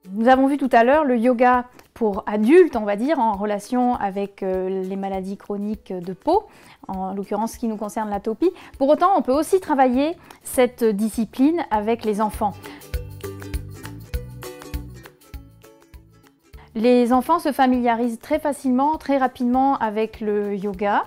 Nous avons vu tout à l'heure le yoga pour adultes, on va dire, en relation avec les maladies chroniques de peau, en l'occurrence ce qui nous concerne l'atopie. Pour autant, on peut aussi travailler cette discipline avec les enfants. Les enfants se familiarisent très facilement, très rapidement avec le yoga.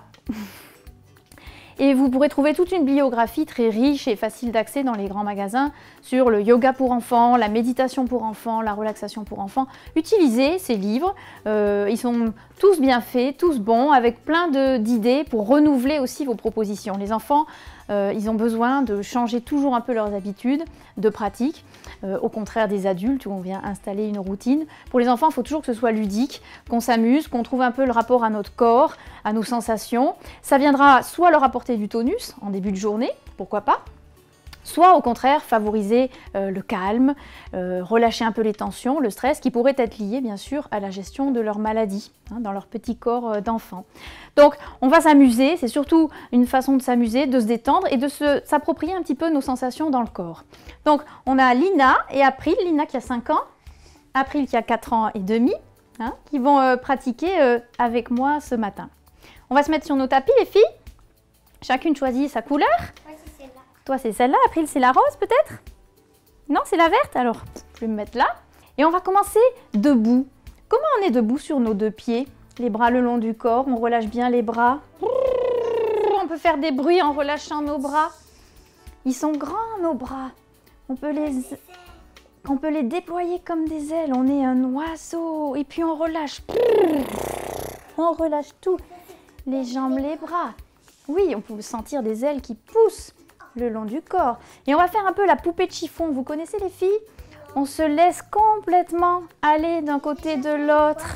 Et vous pourrez trouver toute une bibliographie très riche et facile d'accès dans les grands magasins sur le yoga pour enfants, la méditation pour enfants, la relaxation pour enfants. Utilisez ces livres, ils sont tous bien faits, tous bons, avec plein d'idées pour renouveler aussi vos propositions. Les enfants, ils ont besoin de changer toujours un peu leurs habitudes de pratique, au contraire des adultes où on vient installer une routine. Pour les enfants, il faut toujours que ce soit ludique, qu'on s'amuse, qu'on trouve un peu le rapport à notre corps, à nos sensations. Ça viendra soit leur apporter du tonus en début de journée, pourquoi pas, soit au contraire favoriser le calme, relâcher un peu les tensions, le stress qui pourrait être lié bien sûr à la gestion de leur maladie dans leur petit corps d'enfant. Donc on va s'amuser, c'est surtout une façon de s'amuser, de se détendre et de s'approprier un petit peu nos sensations dans le corps. Donc on a Lina et April, Lina qui a 5 ans, April qui a 4 ans et demi, qui vont pratiquer avec moi ce matin. On va se mettre sur nos tapis les filles, chacune choisit sa couleur. Toi, c'est celle-là. April, c'est la rose, peut-être? Non, c'est la verte? Alors, je vais me mettre là. Et on va commencer debout. Comment on est debout sur nos deux pieds? Les bras le long du corps. On relâche bien les bras. On peut faire des bruits en relâchant nos bras. Ils sont grands, nos bras. On peut les déployer comme des ailes. On est un oiseau. Et puis, on relâche. On relâche tout. Les jambes, les bras. Oui, on peut sentir des ailes qui poussent le long du corps. Et on va faire un peu la poupée de chiffon. Vous connaissez les filles? On se laisse complètement aller d'un côté de l'autre.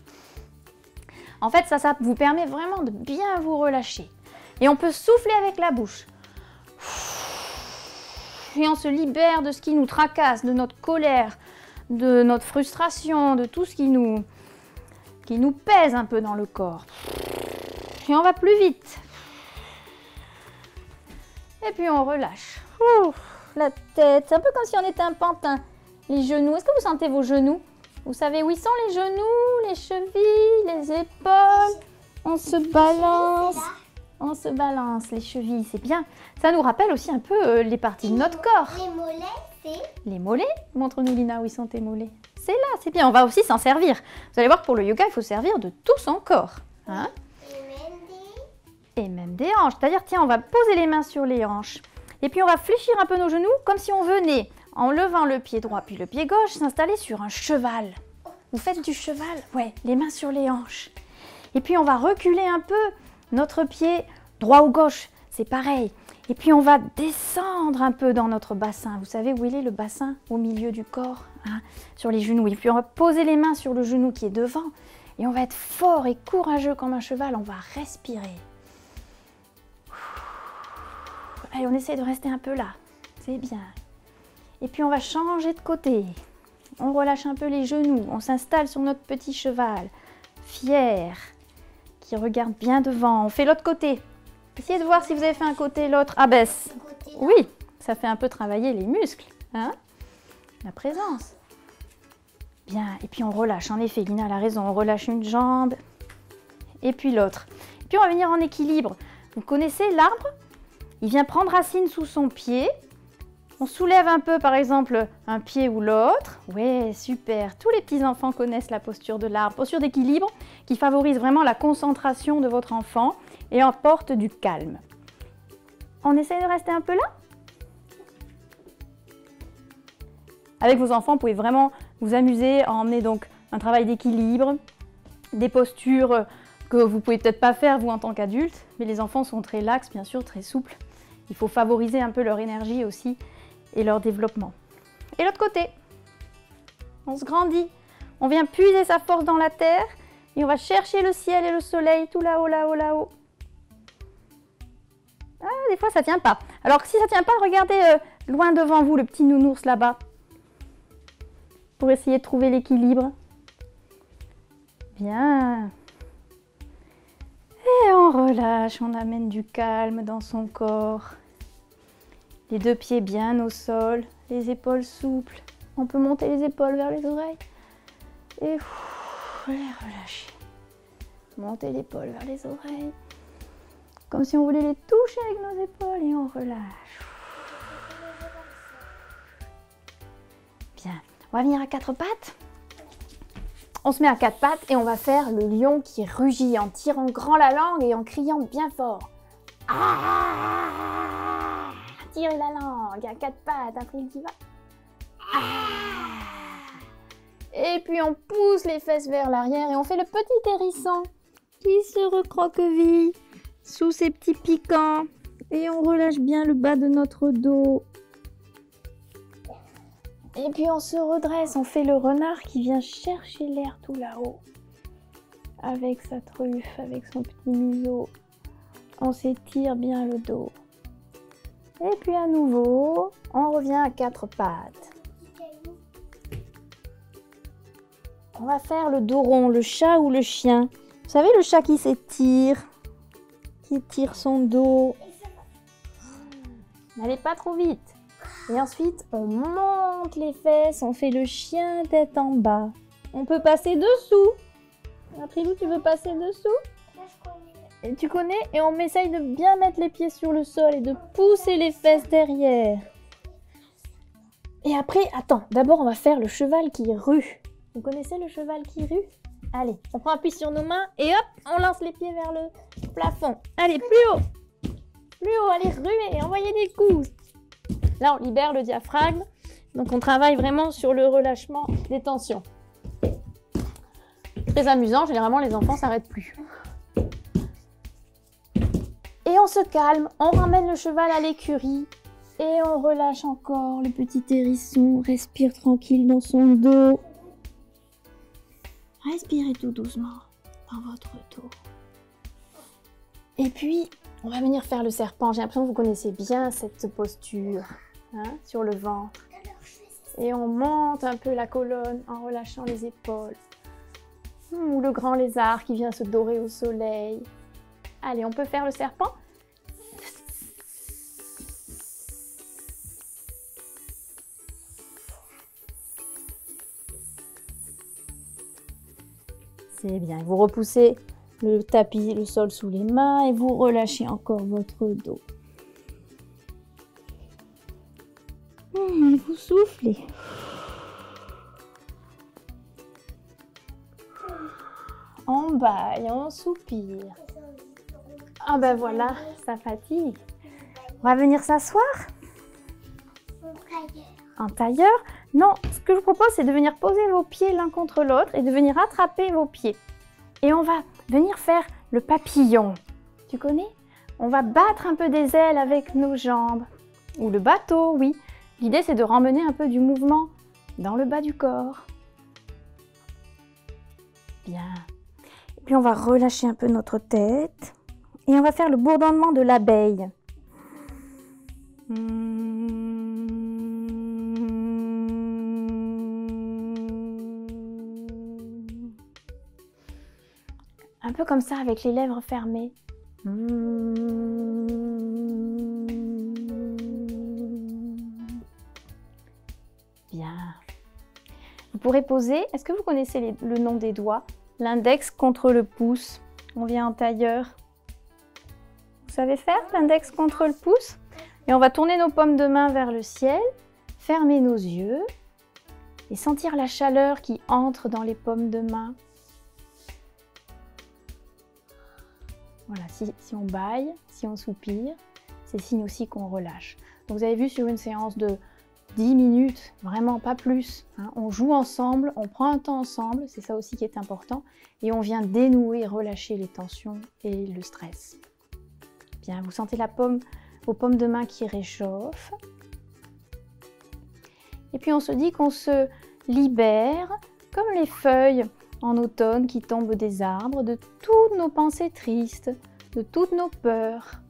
En fait, ça vous permet vraiment de bien vous relâcher. Et on peut souffler avec la bouche. Et on se libère de ce qui nous tracasse, de notre colère, de notre frustration, de tout ce qui nous pèse un peu dans le corps. Et on va plus vite. Et puis on relâche. Ouh, la tête, c'est un peu comme si on était un pantin. Les genoux, est-ce que vous sentez vos genoux? Vous savez où ils sont les genoux, les chevilles, les épaules? On se balance, les chevilles, c'est bien. Ça nous rappelle aussi un peu les parties de notre corps. Les mollets, c'est? Les mollets? Montre-nous Lina, où ils sont tes mollets. C'est là, c'est bien, on va aussi s'en servir. Vous allez voir que pour le yoga, il faut servir de tout son corps. Hein? Et même des hanches. C'est-à-dire, tiens, on va poser les mains sur les hanches. Et puis, on va fléchir un peu nos genoux, comme si on venait, en levant le pied droit puis le pied gauche, s'installer sur un cheval. Vous faites du cheval? Ouais, les mains sur les hanches. Et puis, on va reculer un peu notre pied droit ou gauche. C'est pareil. Et puis, on va descendre un peu dans notre bassin. Vous savez où il est, le bassin? Au milieu du corps, sur les genoux. Et puis, on va poser les mains sur le genou qui est devant. Et on va être fort et courageux comme un cheval. On va respirer. Allez, on essaie de rester un peu là, c'est bien. Et puis on va changer de côté. On relâche un peu les genoux, on s'installe sur notre petit cheval, fier, qui regarde bien devant. On fait l'autre côté. Essayez de voir si vous avez fait un côté, l'autre. Abaisse. Oui, ça fait un peu travailler les muscles, la présence. Bien, et puis on relâche. En effet, Lina a raison, on relâche une jambe, et puis l'autre. Et puis on va venir en équilibre. Vous connaissez l'arbre? Il vient prendre racine sous son pied. On soulève un peu, par exemple, un pied ou l'autre. Ouais, super. Tous les petits enfants connaissent la posture de l'arbre. Posture d'équilibre qui favorise vraiment la concentration de votre enfant et apporte du calme. On essaie de rester un peu là. Avec vos enfants, vous pouvez vraiment vous amuser à emmener donc un travail d'équilibre, des postures que vous pouvez peut-être pas faire vous en tant qu'adulte, mais les enfants sont très laxes, bien sûr, très souples. Il faut favoriser un peu leur énergie aussi et leur développement. Et l'autre côté, on se grandit. On vient puiser sa force dans la terre et on va chercher le ciel et le soleil tout là-haut, là-haut, là-haut. Ah, des fois ça tient pas. Alors si ça tient pas, regardez loin devant vous le petit nounours là-bas pour essayer de trouver l'équilibre. Bien. Et on relâche, on amène du calme dans son corps. Les deux pieds bien au sol, les épaules souples. On peut monter les épaules vers les oreilles. Et les relâcher. Monter l'épaule vers les oreilles. Comme si on voulait les toucher avec nos épaules et on relâche. Bien. On va venir à quatre pattes. On se met à quatre pattes et on va faire le lion qui rugit en tirant grand la langue et en criant bien fort. Ah! Tirez la langue à quatre pattes, après il y va. Ah! Et puis on pousse les fesses vers l'arrière et on fait le petit hérisson qui se recroqueville sous ses petits piquants. Et on relâche bien le bas de notre dos. Et puis on se redresse, on fait le renard qui vient chercher l'air tout là-haut. Avec sa truffe, avec son petit museau. On s'étire bien le dos. Et puis à nouveau, on revient à quatre pattes. On va faire le dos rond, le chat ou le chien. Vous savez le chat qui s'étire, qui étire son dos. N'allez pas trop vite. Et ensuite, on monte les fesses, on fait le chien tête en bas. On peut passer dessous. Aprilou, tu veux passer dessous? Et tu connais? Et on essaye de bien mettre les pieds sur le sol et de pousser les fesses derrière. Et après, attends, d'abord on va faire le cheval qui rue. Vous connaissez le cheval qui rue? Allez, on prend appui sur nos mains et hop, on lance les pieds vers le plafond. Allez, plus haut. Plus haut, allez, ruer, envoyez des coups. Là, on libère le diaphragme. Donc, on travaille vraiment sur le relâchement des tensions. Très amusant, généralement, les enfants ne s'arrêtent plus. Et on se calme, on ramène le cheval à l'écurie. Et on relâche encore le petit hérisson. Respire tranquille dans son dos. Respirez tout doucement dans votre dos. Et puis, on va venir faire le serpent. J'ai l'impression que vous connaissez bien cette posture, hein, sur le ventre. Et on monte un peu la colonne en relâchant les épaules. Ou le grand lézard qui vient se dorer au soleil. Allez, on peut faire le serpent. C'est bien. Vous repoussez le tapis, le sol sous les mains et vous relâchez encore votre dos. Vous soufflez. On baille, on soupire. Ah ben voilà, ça fatigue. On va venir s'asseoir. En tailleur. Non, ce que je vous propose, c'est de venir poser vos pieds l'un contre l'autre et de venir attraper vos pieds. Et on va venir faire le papillon. Tu connais? On va battre un peu des ailes avec nos jambes. Ou le bateau, oui. L'idée, c'est de ramener un peu du mouvement dans le bas du corps. Bien. Et puis, on va relâcher un peu notre tête. Et on va faire le bourdonnement de l'abeille. Un peu comme ça, avec les lèvres fermées. Bien. Vous pourrez poser, est-ce que vous connaissez le nom des doigts? L'index contre le pouce. On vient en tailleur. Vous savez faire l'index contre le pouce? Et on va tourner nos paumes de main vers le ciel, fermer nos yeux et sentir la chaleur qui entre dans les paumes de main. Voilà, si on bâille, si on soupire, c'est signe aussi qu'on relâche. Donc vous avez vu sur une séance de 10 minutes, vraiment pas plus, hein, on joue ensemble, on prend un temps ensemble, c'est ça aussi qui est important, et on vient dénouer, relâcher les tensions et le stress. Bien, vous sentez vos paumes de main qui réchauffent. Et puis on se dit qu'on se libère, comme les feuilles en automne qui tombent des arbres, de toutes nos pensées tristes, de toutes nos peurs.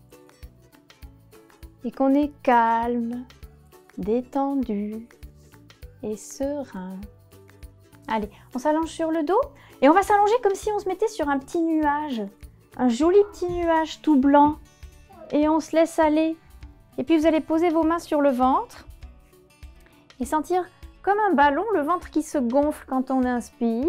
Et qu'on est calme, détendu et serein. Allez, on s'allonge sur le dos et on va s'allonger comme si on se mettait sur un petit nuage. Un joli petit nuage tout blanc. Et on se laisse aller. Et puis vous allez poser vos mains sur le ventre et sentir comme un ballon, le ventre qui se gonfle quand on inspire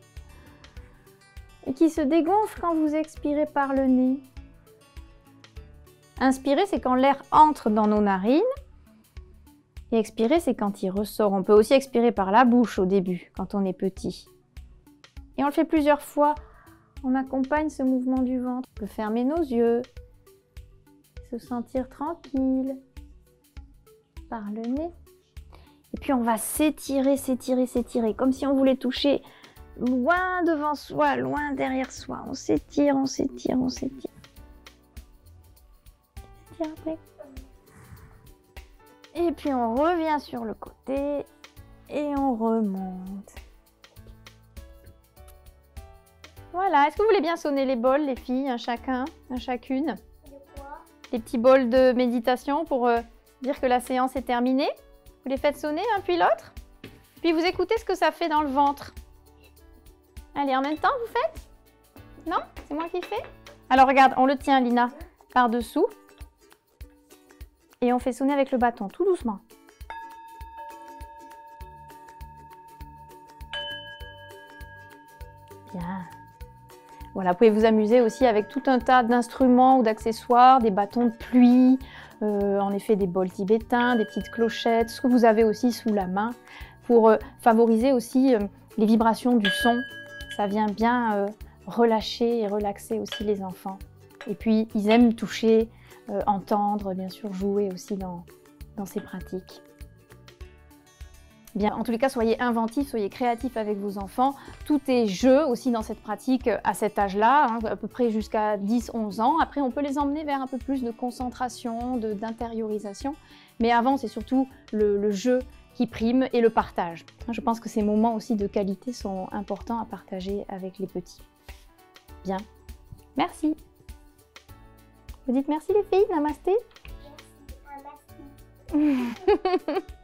et qui se dégonfle quand vous expirez par le nez. Inspirer, c'est quand l'air entre dans nos narines. Et expirer, c'est quand il ressort. On peut aussi expirer par la bouche au début, quand on est petit. Et on le fait plusieurs fois. On accompagne ce mouvement du ventre. On peut fermer nos yeux, se sentir tranquille par le nez. Et puis on va s'étirer, s'étirer, s'étirer, comme si on voulait toucher loin devant soi, loin derrière soi. On s'étire, on s'étire, on s'étire. Après. Et puis on revient sur le côté et on remonte. Voilà, est-ce que vous voulez bien sonner les bols, les filles, un chacun, un chacune? Les petits bols de méditation pour dire que la séance est terminée. Vous les faites sonner un puis l'autre. Puis vous écoutez ce que ça fait dans le ventre. Allez, en même temps, vous faites? Non? C'est moi qui fais? Alors regarde, on le tient, Lina, par-dessous. Et on fait sonner avec le bâton, tout doucement. Bien. Voilà, vous pouvez vous amuser aussi avec tout un tas d'instruments ou d'accessoires, des bâtons de pluie, en effet des bols tibétains, des petites clochettes, ce que vous avez aussi sous la main, pour favoriser aussi les vibrations du son. Ça vient bien relâcher et relaxer aussi les enfants. Et puis, ils aiment toucher, entendre, bien sûr, jouer aussi dans ces pratiques. Bien, en tous les cas, soyez inventifs, soyez créatifs avec vos enfants. Tout est jeu aussi dans cette pratique à cet âge-là, hein, à peu près jusqu'à 10-11 ans. Après, on peut les emmener vers un peu plus de concentration, d'intériorisation. Mais avant, c'est surtout le jeu qui prime et le partage. Je pense que ces moments aussi de qualité sont importants à partager avec les petits. Bien, merci. Vous dites merci les filles, namasté. Merci, namasté.